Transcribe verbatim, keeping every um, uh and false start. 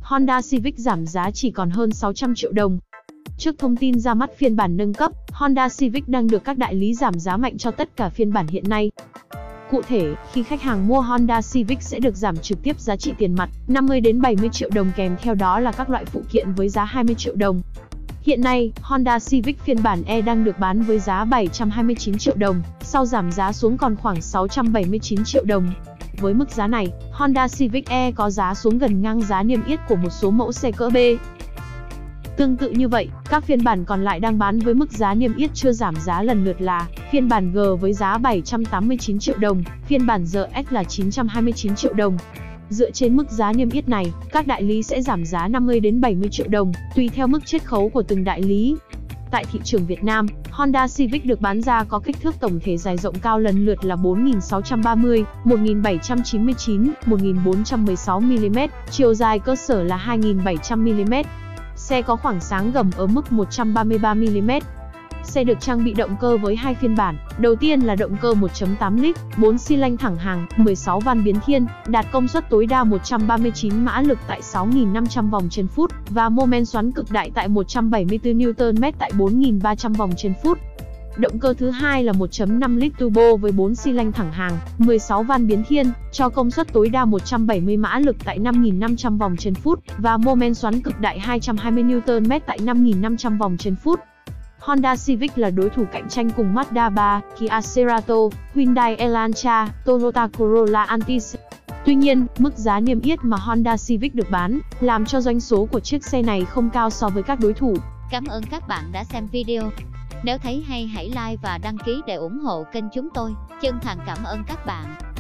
Honda Civic giảm giá chỉ còn hơn sáu trăm triệu đồng. Trước thông tin ra mắt phiên bản nâng cấp, Honda Civic đang được các đại lý giảm giá mạnh cho tất cả phiên bản hiện nay. Cụ thể, khi khách hàng mua Honda Civic sẽ được giảm trực tiếp giá trị tiền mặt năm mươi đến bảy mươi triệu đồng, kèm theo đó là các loại phụ kiện với giá hai mươi triệu đồng. Hiện nay, Honda Civic phiên bản E đang được bán với giá bảy trăm hai mươi chín triệu đồng, sau giảm giá xuống còn khoảng sáu trăm bảy mươi chín triệu đồng. Với mức giá này, Honda Civic E có giá xuống gần ngang giá niêm yết của một số mẫu xe cỡ B. Tương tự như vậy, các phiên bản còn lại đang bán với mức giá niêm yết chưa giảm giá lần lượt là phiên bản G với giá bảy trăm tám mươi chín triệu đồng, phiên bản R S là chín trăm hai mươi chín triệu đồng. Dựa trên mức giá niêm yết này, các đại lý sẽ giảm giá năm mươi đến bảy mươi triệu đồng, tùy theo mức chiết khấu của từng đại lý. Tại thị trường Việt Nam, Honda Civic được bán ra có kích thước tổng thể dài rộng cao lần lượt là bốn nghìn sáu trăm ba mươi, một nghìn bảy trăm chín mươi chín, một nghìn bốn trăm mười sáu mi li mét, chiều dài cơ sở là hai nghìn bảy trăm mi li mét. Xe có khoảng sáng gầm ở mức một trăm ba mươi ba mi li mét. Xe được trang bị động cơ với hai phiên bản. Đầu tiên là động cơ một chấm tám lít, bốn xi lanh thẳng hàng, mười sáu van biến thiên, đạt công suất tối đa một trăm ba mươi chín mã lực tại sáu nghìn năm trăm vòng trên phút và mô men xoắn cực đại tại một trăm bảy mươi tư niu tơn mét tại bốn nghìn ba trăm vòng trên phút. Động cơ thứ hai là một chấm năm lít turbo với bốn xi lanh thẳng hàng, mười sáu van biến thiên, cho công suất tối đa một trăm bảy mươi mã lực tại năm nghìn năm trăm vòng trên phút và mô men xoắn cực đại hai trăm hai mươi niu tơn mét tại năm nghìn năm trăm vòng trên phút. Honda Civic là đối thủ cạnh tranh cùng Mazda ba, Kia Cerato, Hyundai Elantra, Toyota Corolla Altis. Tuy nhiên, mức giá niêm yết mà Honda Civic được bán, làm cho doanh số của chiếc xe này không cao so với các đối thủ. Cảm ơn các bạn đã xem video. Nếu thấy hay hãy like và đăng ký để ủng hộ kênh chúng tôi. Chân thành cảm ơn các bạn.